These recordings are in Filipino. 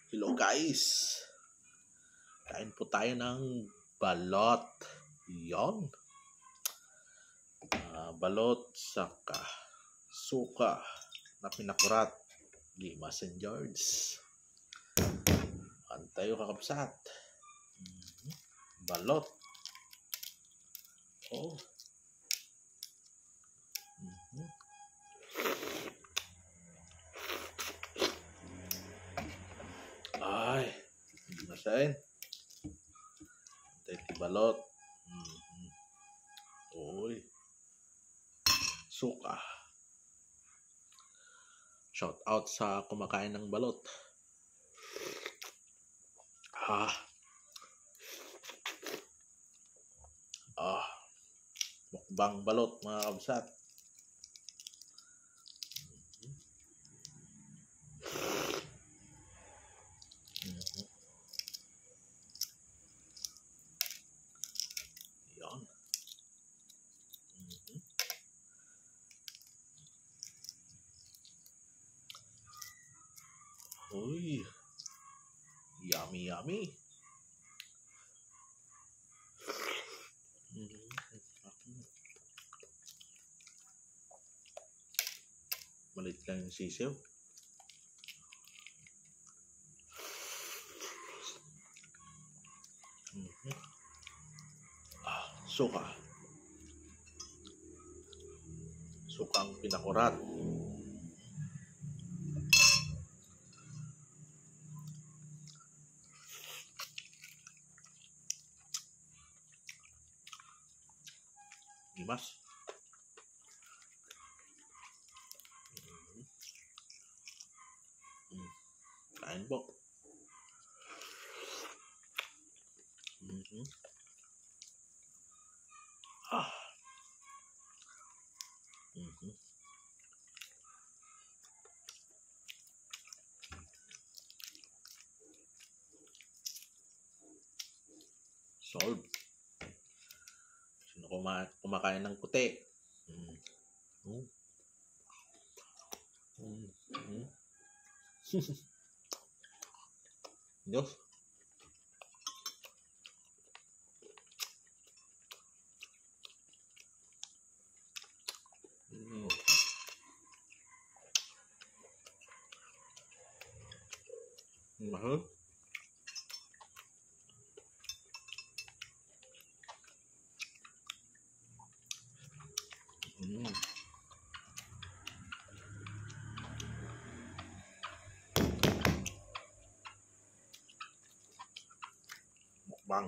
Hello guys, kain po tayo ng balot. Yon, balot saka suka na pinakurat. Limas and yards. Antayo kakabsat. Balot. Oh. Ay, hindi masain. Antay ti balot. Uy. Suka. Shout out sa kumakain ng balot. Mukbang balot mga kabsat. Yan. Uy. Yummy, yummy. Malit lang yung sisiw. Suka. Sukang pinakurat. Limas. Kain po. Solve. Sino kumakain ng puti? Diyos. Mahal. Mukbang.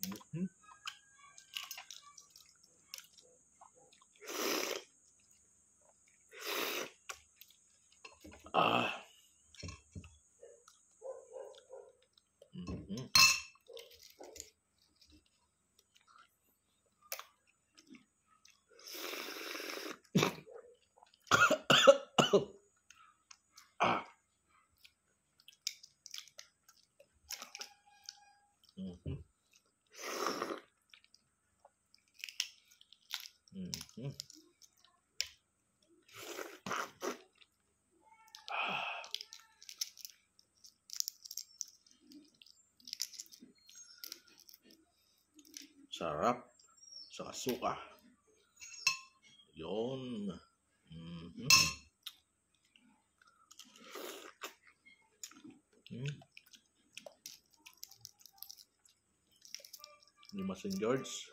Sarap sa suka. Yun. Limas and yards.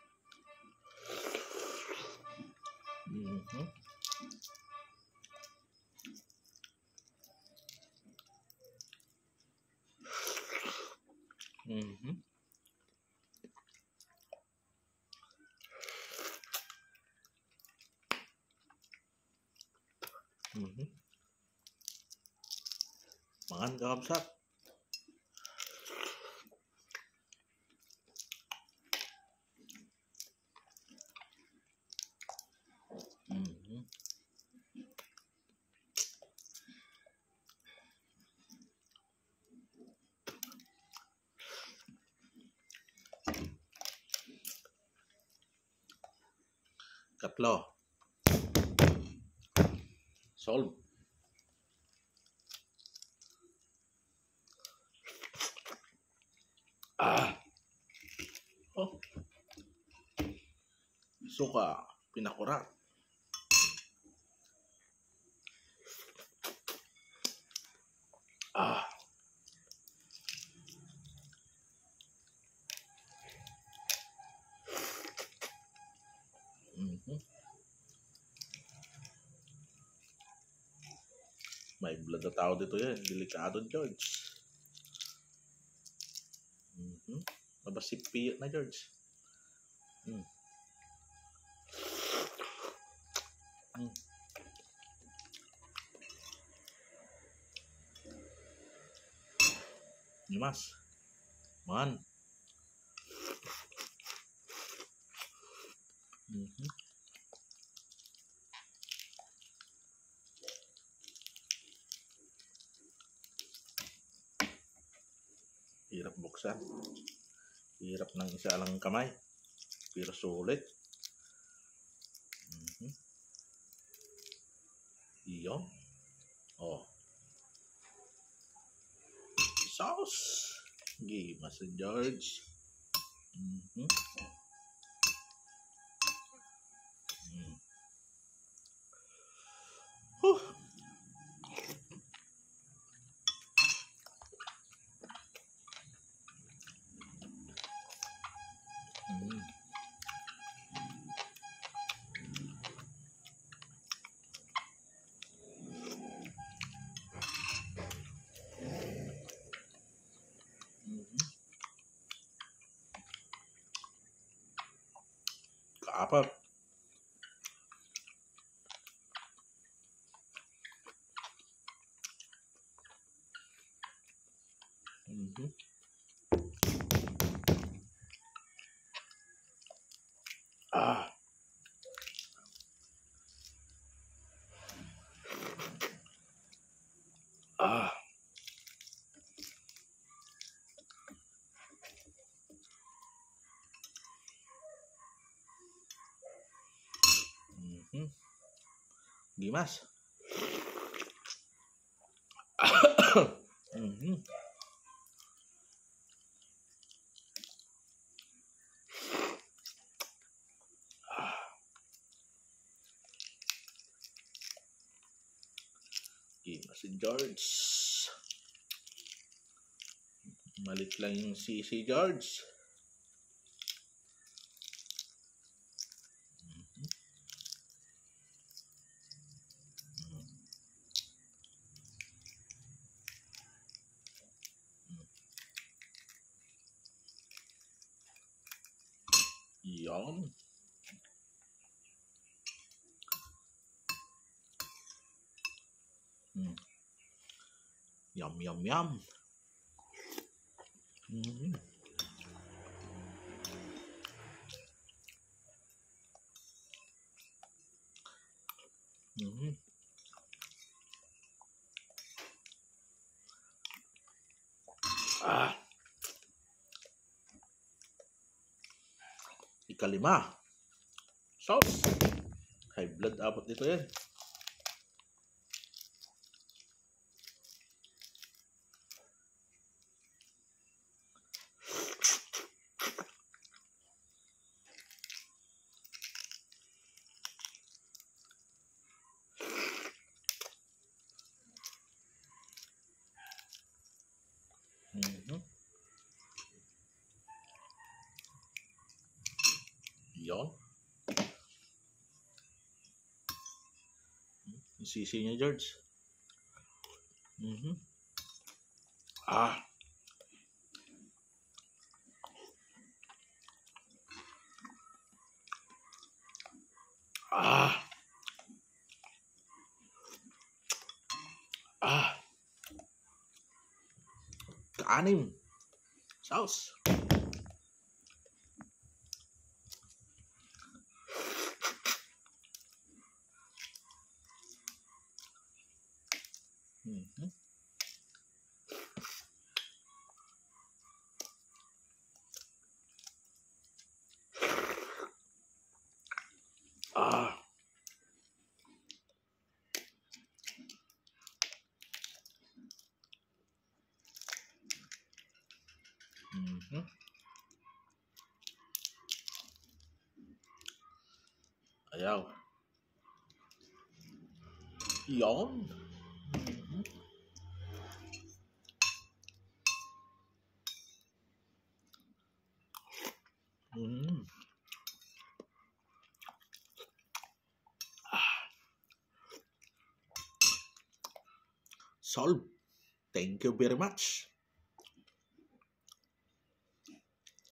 Mangan kakabsat. Katlo. Solve. Suka. Pinakurat. Ah. May blood na tao dito yan. Delikado, George. Mabasipi na, George. Mas. Man. Hirap buksan. Hirap ng isa lang kamay. Pero sulit. Iyon. Oh. Sauce. Give us a George. Kaapat. Ah. Ah. Gimas. Gimas si George. Malit lang yung si George. Yum. Yum, yum, yum. Ah. Ikalima. Sauce. High blood abot dito yan. Yon. Yung sisi niya, George. Ah. Ah. Ah. Kaanim. Sauce. Ah. Ayaw. Yon. Solve. Thank you very much.